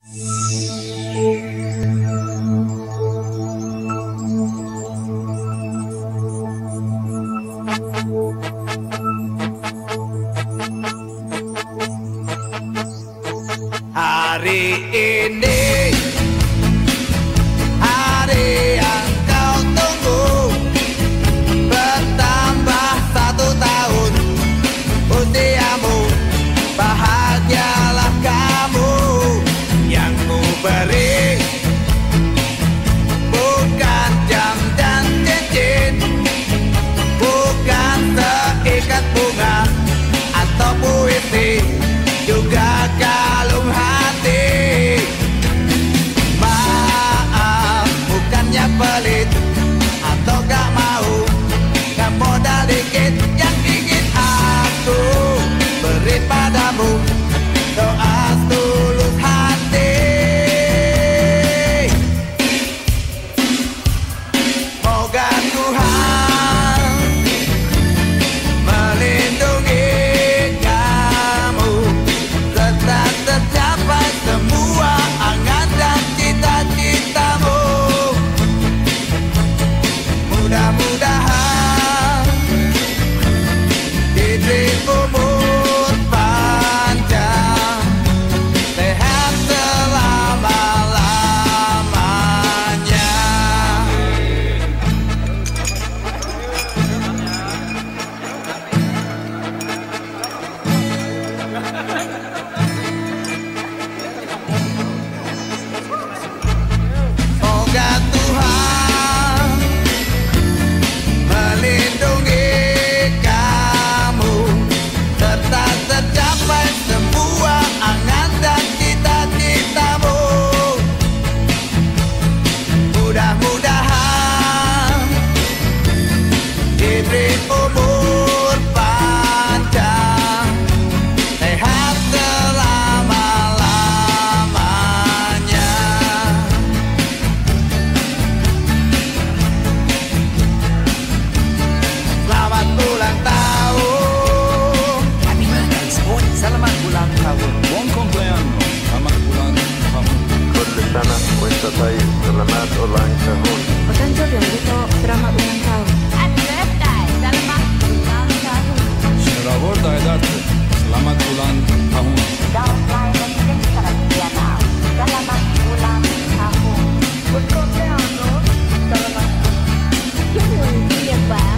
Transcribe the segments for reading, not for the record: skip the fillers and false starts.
Hari ini hari yang kau tunggu, bertambah 1 tahun usiamu. Bahagialah kamu, yang ku beri bukan jam dan cincin, bukan seikat bunga atau puisi, juga kalung hati. Maaf, bukannya pelit atau gak mau, gak modal dikit yang ingin aku beri padamu. Doa tulus hati, moga Tuhan melindungi kamu, serta tercapai semua angan dan cita-citamu. Mudah-mudahan diberi umur panjang, sehat selama-lamanya. Moga Tuhan melindungi kamu, serta tercapai semua angan dan cita-citamu. Mudah-mudahan diberi umur panjang, sehat selama-lamanya. Selamat ulang tahun. Happy birthday, sport. Selamat ulang tahun. Buon compleanno, selamat ulang tahun. Kullu sana wa anta tayyib. Selamat ulang tahun. お誕生日おめでとう。Selamat ulang tahun. Happy birthday, selamat ulang tahun. Shira vorda edarte, selamat ulang tahun. Dalam Linedance tradisional, selamat ulang tahun. Buon compleanno, selamat. Chúc mừng sinh nhật bạn.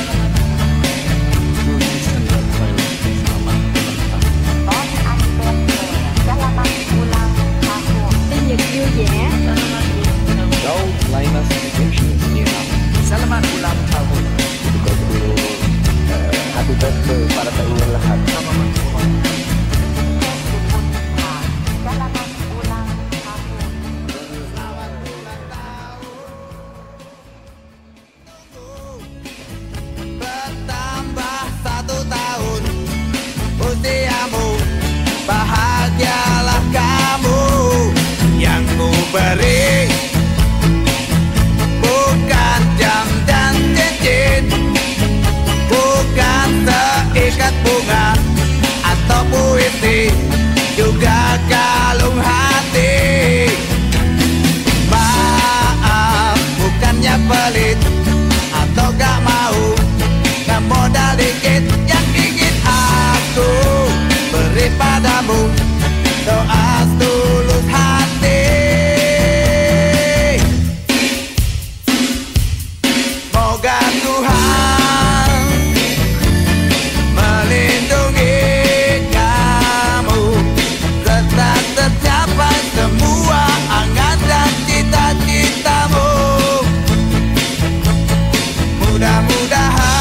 Seluruh standar Thailand, selamat ulang tahun. Bon anniversaire, selamat ulang tahun. Sinh nhật vui vẻ. Jauh Linedance Education Year. Selamat ulang tahun. Happy birthday para sa inyong lahat. Selamat ulang tahun. Bertambah 1 tahun usiamu. Bahagialah kamu, yang ku beri bukan jam dan cincin, bukan seikat bunga atau puisi, juga kalung hati. Maaf, bukannya pelit atau gak mau, gak modal dikit yang ingin aku beri padamu. Doa tulus hati, moga Tuhan melindungi kamu, serta tercapai semua angan dan cita-citamu. Mudah-mudahan